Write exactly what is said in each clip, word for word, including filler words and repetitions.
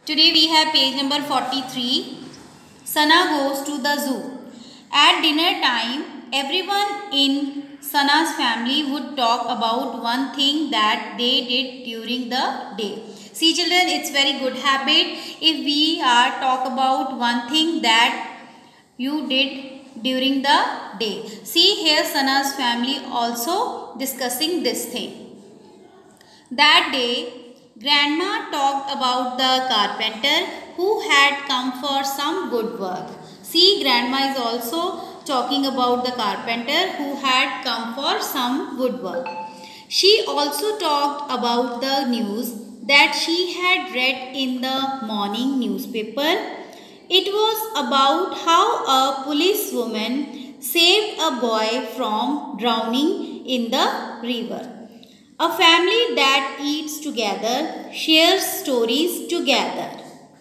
Today we have page number forty-three. Sana goes to the zoo. At dinner time, everyone in Sana's family would talk about one thing that they did during the day. See children, it's very good habit if we are talk about one thing that you did during the day. See here Sana's family also discussing this thing. That day, Grandma talked about the carpenter who had come for some good work. See, Grandma is also talking about the carpenter who had come for some good work. She also talked about the news that she had read in the morning newspaper. It was about how a policewoman saved a boy from drowning in the river. A family that eats together shares stories together.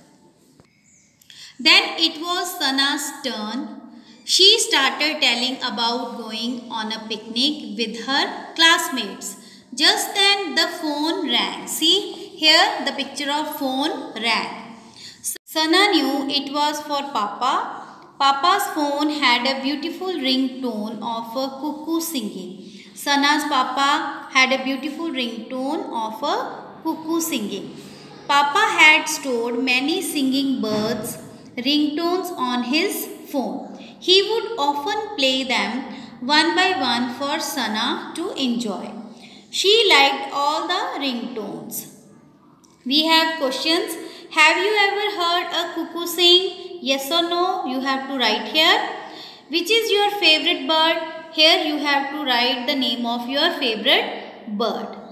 Then it was Sana's turn. She started telling about going on a picnic with her classmates. Just then the phone rang. See here the picture of phone rang. Sana knew it was for Papa. Papa's phone had a beautiful ringtone of a cuckoo singing. Sana's Papa had a beautiful ringtone of a cuckoo singing. Papa had stored many singing birds' ringtones on his phone. He would often play them one by one for Sana to enjoy. She liked all the ringtones. We have questions. Have you ever heard a cuckoo sing? Yes or no? You have to write here. Which is your favorite bird? Here you have to write the name of your favorite bird.